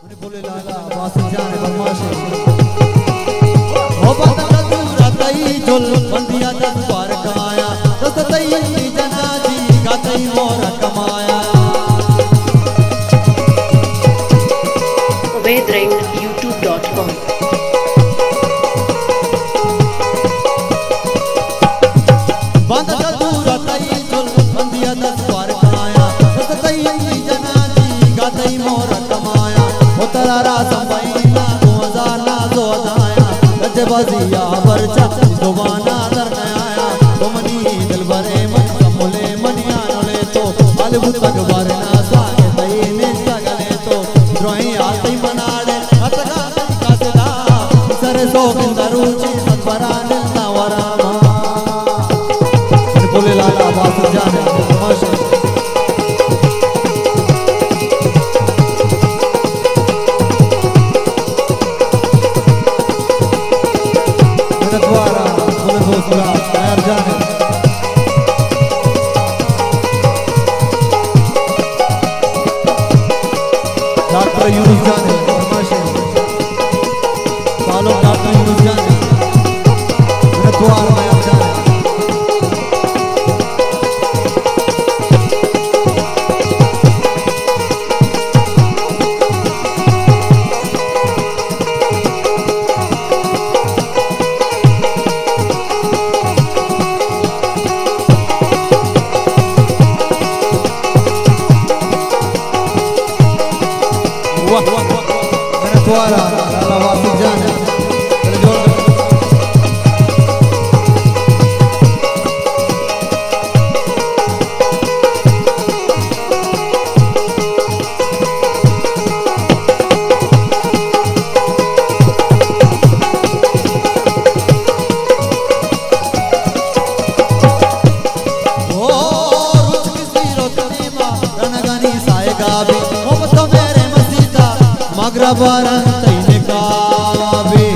बोले लाला बास जाने बदमाशे हो बदला दूरा तई झोल बंदिया दस बार कमाया दस तई जनाजी गातई मोरा कमाया ubaidring.youtube.com बदला दूरा तई झोल बंदिया दस बार कमाया दस तई जनाजी गातई मोरा कमाया तरारा संभाईना 2000 ना जो अदाया गजबाजिया बरचा दोबाना दर आया तुमनी दिल भरे मन कमले मनिया नले तो अलबुत तकबर ना सागे तई ने सगले तो द्रोही आती मनाड़े अतगा कासदा सरे सो बिंदरुची सतबराने नवरामा बोले लाला बास जाने माशा डॉक्टर यूनुस जाने फरमाइशें फॉलो डॉक्टर यूनुस जाने रतवार में आप जाने रतवारा लाला वासिफ जाने मगरबारन तैने काबे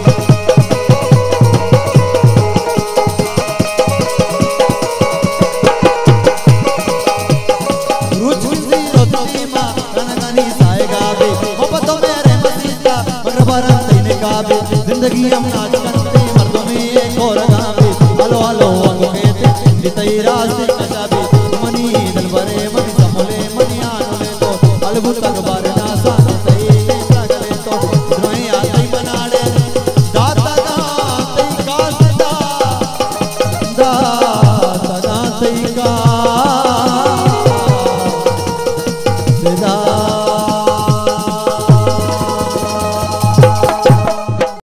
रुच किसी रोतनी मा रनगानी साए गाबे मोहब्बत मेरे मसीदा मगरबारन तैने काबे जिंदगी हम नाच करते मर्दों में एक और गाबे हलो हलो अंगों कहते तेरा